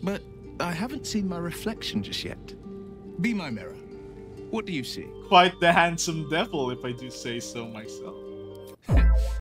but I haven't seen my reflection just yet. Be my mirror. What do you see? Quite the handsome devil, if I do say so myself.